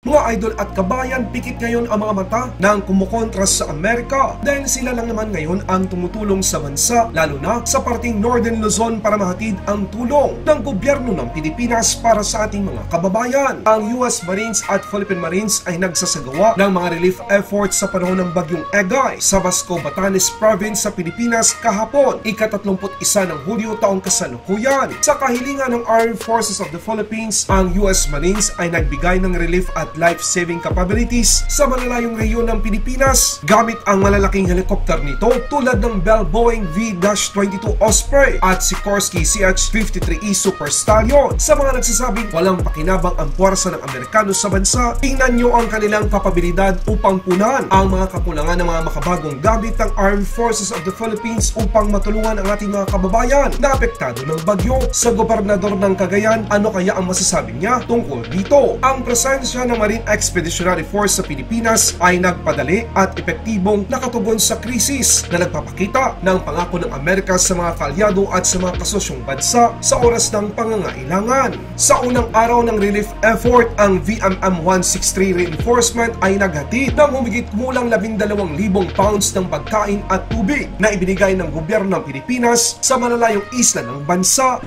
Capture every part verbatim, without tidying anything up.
Mga idol at kabayan, pikit ngayon ang mga mata ng kumukontra sa Amerika dahil sila lang naman ngayon ang tumutulong sa bansa, lalo na sa parting Northern Luzon para mahatid ang tulong ng gobyerno ng Pilipinas para sa ating mga kababayan. Ang U S Marines at Philippine Marines ay nagsasagawa ng mga relief efforts sa panahon ng bagyong Egay sa BASCO Batanes Province sa Pilipinas kahapon, ikatatlumput isa ng Hulyo taong kasalukuyan. Sa kahilingan ng Armed Forces of the Philippines, ang U S Marines ay nagbigay ng relief at life-saving capabilities sa malalayong rehiyon ng Pilipinas gamit ang malalaking helikopter nito tulad ng Bell Boeing V twenty-two Osprey at Sikorsky C H fifty-three E Super Stallion. Sa mga nagsasabing walang pakinabang ang puwersa ng Amerikano sa bansa, tingnan nyo ang kanilang kapabilidad upang punan ang mga kakulangan ng mga makabagong gamit ng Armed Forces of the Philippines upang matulungan ang ating mga kababayan na apektado ng bagyo. Sa gobernador ng Cagayan, ano kaya ang masasabi niya tungkol dito? Ang presensya ng Marine Expeditionary Force sa Pilipinas ay nagpadali at epektibong nakatugon sa krisis na nagpapakita ng pangako ng Amerika sa mga kaalyado at sa mga kasosyong bansa sa oras ng pangangailangan. Sa unang araw ng relief effort, ang V M M one sixty-three reinforcement ay naghatid ng humigit kumulang labindalawang libong pounds ng pagkain at tubig na ibinigay ng gobyerno ng Pilipinas sa malalayong isla ng bansa.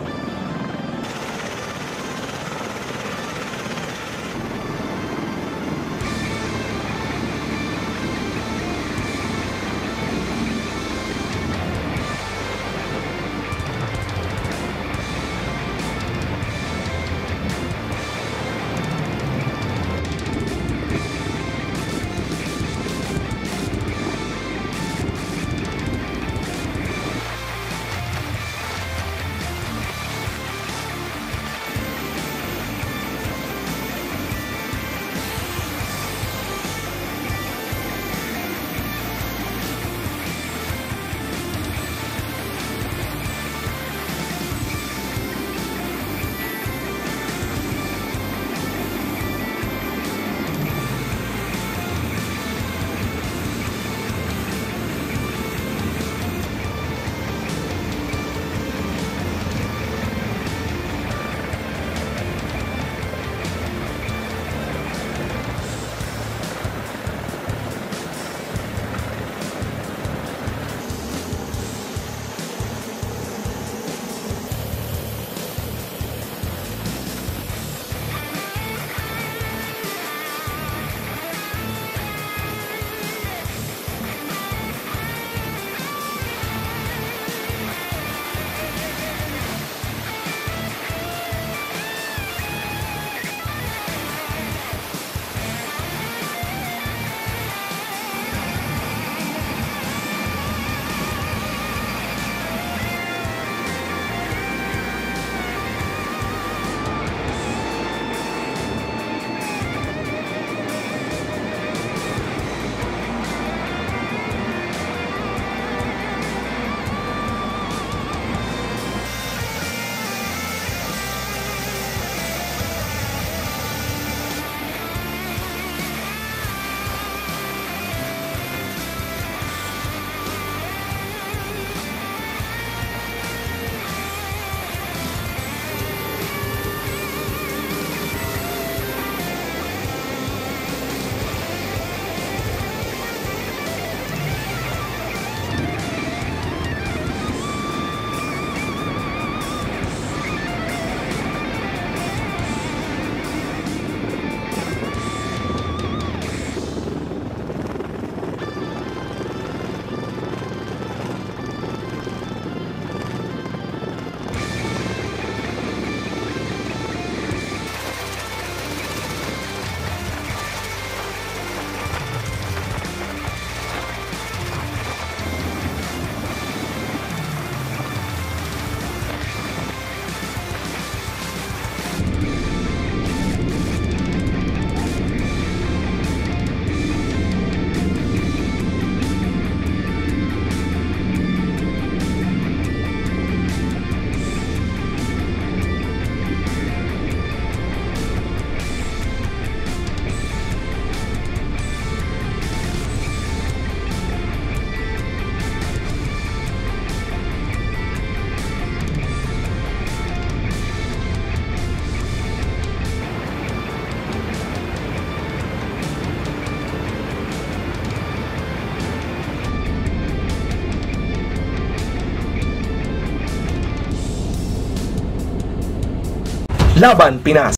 Laban Pinas.